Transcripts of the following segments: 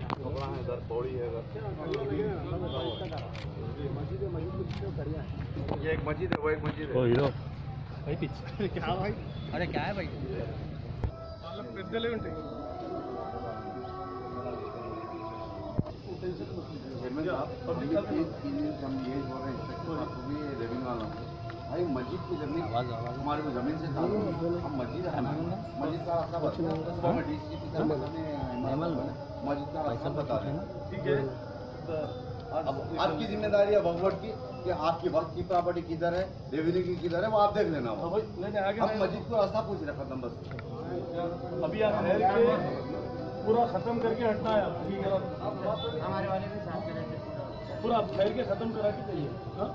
इधर पौड़ी है, ये एक मस्जिद है, वो एक मस्जिद है। हीरो भाई पीछे क्या भाई? अरे क्या है भाई? పెద్దలే ఉంటాయి। भाई मस्जिद की जमीन हमारे को जमीन से हम मस्जिद है, मस्जिद का रास्ता मस्जिद का रास्ता बता रहे हैं। ठीक है, आपकी जिम्मेदारी है वक्फ बोर्ड की कि आपकी वक्त की प्रॉपर्टी किधर है, रेवेन्यू की किधर है, वो आप देख लेना। अब मस्जिद को रास्ता पूछ रहे खत्म बस। अभी आप ठहर के पूरा खत्म करके हटना है, हमारे वाले भी साथ में रहते पूरा आप ठहर के खत्म करा के चाहिए।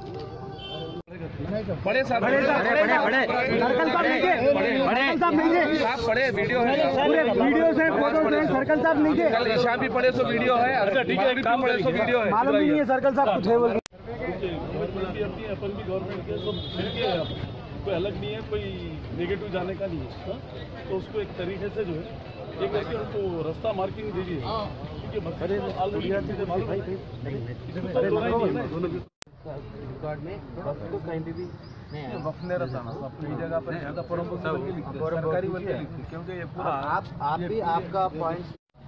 बड़े साहब बड़े सर्कल साहब नीचे, सर्कल साहब नीचे आप बड़े वीडियो है, वीडियो से फोटो से सर्कल साहब नीचे, कल ईशा भी पड़े सो वीडियो है। अच्छा ठीक है, अभी काम पड़े सो वीडियो है, मालूम नहीं है सर्कल साहब कुछ है बोल गवर्नमेंट भी अपनी, अपन भी गवर्नमेंट के, सब मिलके कोई अलग नहीं है, कोई नेगेटिव जाने का नहीं है। तो उसको एक तरीके से जो है एक करके उनको रास्ता मार्किंग दीजिए, क्योंकि रिकॉर्ड में तो कहीं भी वक्त नहीं रहता ना अपनी जगह पर ज्यादा सरकारी बोल के लिखते, क्योंकि ये पूरा आप भी आपका पॉइंट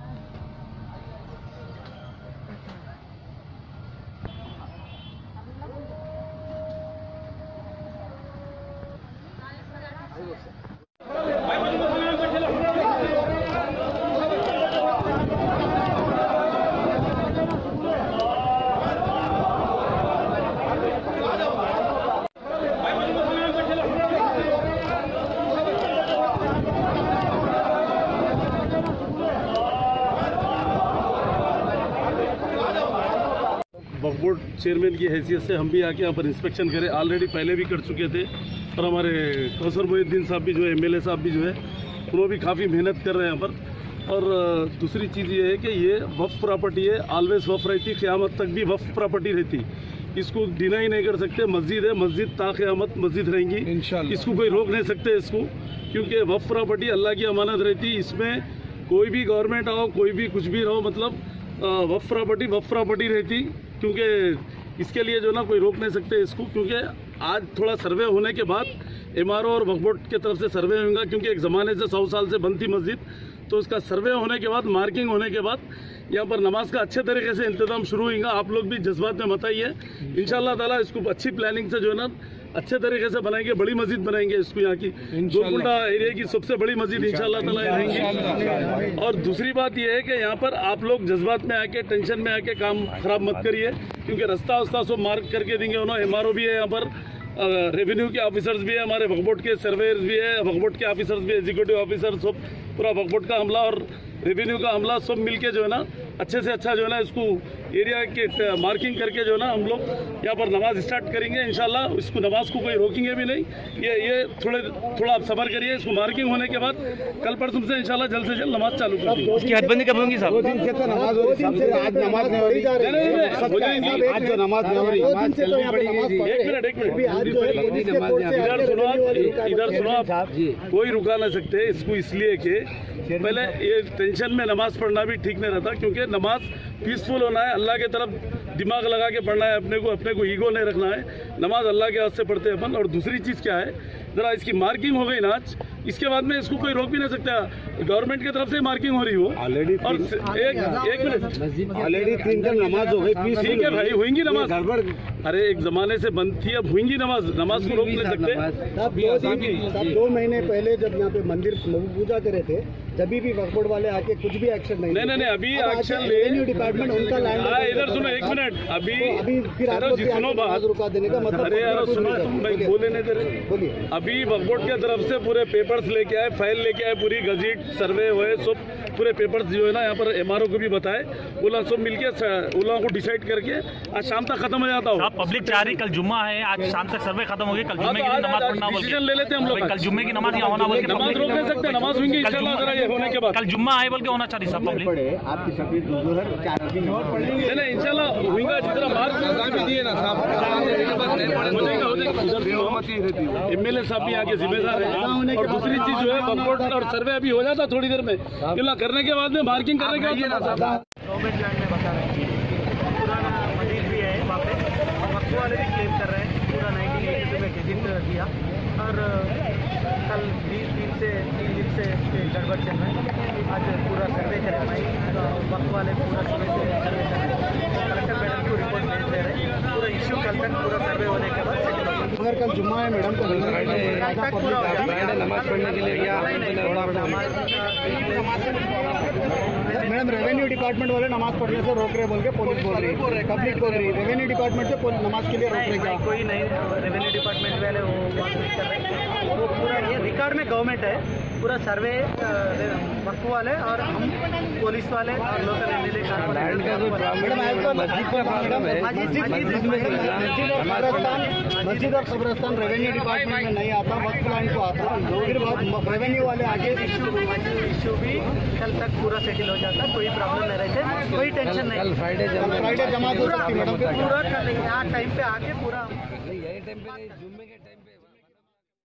वक्फ बोर्ड चेयरमैन की हैसियत से हम भी आके यहाँ पर इंस्पेक्शन करें, ऑलरेडी पहले भी कर चुके थे। और हमारे कौसर मोहिद्दीन साहब भी जो है, एमएलए साहब भी जो है, उन्होंने भी काफ़ी मेहनत कर रहे हैं यहाँ पर। और दूसरी चीज़ ये है कि ये वक्फ प्रॉपर्टी है, ऑलवेज वक्फ रहती, क़यामत तक भी वक्फ प्रॉपर्टी रहती, इसको डिनाई नहीं कर सकते। मस्जिद है, मस्जिद ता क़यामत मस्जिद रहेंगी इंशाअल्लाह, इसको कोई रोक नहीं सकते इसको, क्योंकि वक्फ प्रॉपर्टी अल्लाह की अमानत रहती। इसमें कोई भी गवर्नमेंट आओ, कोई भी कुछ भी रहो, मतलब वक्फ प्रॉपर्टी रहती, क्योंकि इसके लिए जो ना कोई रोक नहीं सकते इसको। क्योंकि आज थोड़ा सर्वे होने के बाद एमआरओ और वक्फ बोर्ड की तरफ से सर्वे होगा, क्योंकि एक ज़माने से 100 साल से बंद थी मस्जिद, तो उसका सर्वे होने के बाद, मार्किंग होने के बाद यहाँ पर नमाज का अच्छे तरीके से इंतजाम शुरू होगा। आप लोग भी जज्बात में मत आइए, इंशाअल्लाह ताला इसको अच्छी प्लानिंग से जो है ना अच्छे तरीके से बनाएंगे, बड़ी मस्जिद बनाएंगे इसको। यहाँ की गोलकुंडा एरिया की सबसे बड़ी मस्जिद इंशाअल्लाह ताला रहेंगी। और दूसरी बात यह है कि यहाँ पर आप लोग जज्बात में आके, टेंशन में आके काम खराब मत करिए, क्योंकि रास्ता वस्ता सब मार्क करके देंगे उन्होंने। एमआरओ भी है यहाँ पर, रेवेन्यू के ऑफिसर्स भी है, हमारे वक्फ बोर्ड के सर्वेयर्स भी है, वक्फ बोर्ड के ऑफिसर्स भी, एग्जीक्यूटिव ऑफिसर, सब पूरा वक्फ बोर्ड का अमला और रेवेन्यू का अमला सब मिलके जो है ना अच्छे से अच्छा जो है ना इसको एरिया के मार्किंग करके जो है ना हम लोग यहाँ पर नमाज स्टार्ट करेंगे इंशाल्लाह। इसको नमाज को कोई रोकेंगे भी नहीं। ये थोड़ा आप सब्र करिए, इसको मार्किंग होने के बाद कल परसों से इंशाल्लाह जल्द से जल्द नमाज चालू करेंगे। उसकी हदबंदी कब होगी साहब? 2 दिन से तो नमाज हो रही, आज नमाज नहीं हो रही, हो जाएंगी। आज जो नमाज नहीं हो रही, एक मिनट इधर सुनो आप, कोई रुका नहीं सकते इसको, इसलिए कि पहले ये टेंशन में नमाज पढ़ना भी ठीक नहीं रहता, क्योंकि नमाज पीसफुल होना है, अल्लाह के तरफ दिमाग लगा के पढ़ना है, अपने को ईगो नहीं रखना है। नमाज अल्लाह के हाथ से पढ़ते हैं अपन। और दूसरी चीज़ क्या है, जरा इसकी मार्किंग हो गई ना आज, इसके बाद में इसको कोई रोक भी नहीं सकता। गवर्नमेंट की तरफ से मार्किंग हो रही हो ऑलरेडी। और एक मिनट, ऑलरेडी 3 दिन नमाज हो गई, ठीक है भाई, होंगी नमाज। अरे एक जमाने से बंद थी, अब होंगी नमाज को रोक नहीं सकते। 2 महीने पहले जब यहाँ पे मंदिर पूजा करे थे, जब भी वक्फ बोर्ड वाले आके कुछ भी एक्शन नहीं, अभी एक्शन ले डिपार्टमेंट उनका लैंड। इधर सुनो, एक मिनट, अभी फिर सुनो बात रुका देने का मतलब। अरे यार सुनो, तुम बोले नहीं दे रहे, बोलिए। अभी वक्फ बोर्ड की तरफ से पूरे पेपर्स लेके आए, फाइल लेके आए, पूरी गजट सर्वे हुए, सब पूरे पेपर्स जो है ना यहाँ पर एमआरओ को भी बताए, वो लोग सब मिलके उन लोगों को डिसाइड करके आज शाम तक खत्म हो जाता हो। पब्लिक चाह रही कल जुम्मा है, आज शाम तक सर्वे खत्म हो गई, कल जुम्मे की नमाज पढ़ना, डिसीजन ले लेते हम लोग। कल जुम्मे की नमाज यहाँ होना, बोल नमाज रोक नहीं सकते, नमाज होंगी इंशाल्लाह होने के बाद। कल जुम्मा है बोल के होना चाहिए सब पब्लिक। आपकी सभी नहीं इंशाल्लाह होगा, जितना मार्क्स भी दिए ना साहब, एमएलए साहब भी आगे जिम्मेदार है। और दूसरी चीज जो है वक्फ बोर्ड और सर्वे अभी हो जाता थोड़ी देर में, करने के बाद में मार्किंग करने के बाद गवर्नमेंट लैंड में बता रहे हैं, पुराना मस्जिद भी है वहाँ पे, वक्त वाले भी क्लेम कर रहे हैं पूरा 1982 में गेजिट दिया, और कल 20 दिन से 3 दिन से गड़बड़ चल रहा है। आज पूरा सर्वे करें, वक्त वाले पूरा सर्वे से सर्वे कर रहे हैं, कलेक्टर मैडम को रिपोर्ट भेज दे रहे हैं, पूरा इश्यू कल तक पूरा सर्वे होने के बाद सेटल होगा। अगर कल जुम्मा है मैडम तो पूरा हो जाएगा नमाज पढ़ने के लिए मैडम रेवेन्यू डिपार्टमेंट वाले नमाज पढ़ने से रोक रहे बोल के पुलिस बोल रही है, पब्लिक बोल रही है रेवेन्यू डिपार्टमेंट से नमाज के लिए रोक रहे क्या? कोई नहीं, रेवेन्यू डिपार्टमेंट वाले वो बात नहीं कर रहे, वो पूरा ये रिकॉर्ड में गवर्नमेंट है, पूरा सर्वे वक्त वाले और हम पुलिस वाले और लोकल एमएलए मस्जिद और कब्रस्तान रेवेन्यू डिपार्टमेंट में नहीं आता, वक्त प्लान को आता, फिर रेवेन्यू वाले आगे इशू भी कल तक पूरा सेटल हो जाता, कोई प्रॉब्लम नहीं रहते, कोई टेंशन नहीं। फ्राइडे जमा हो सकती मैडम, पूरा कर लेंगे, यहाँ टाइम पे आके पूरा यही टाइम पे जुम्मे के टाइम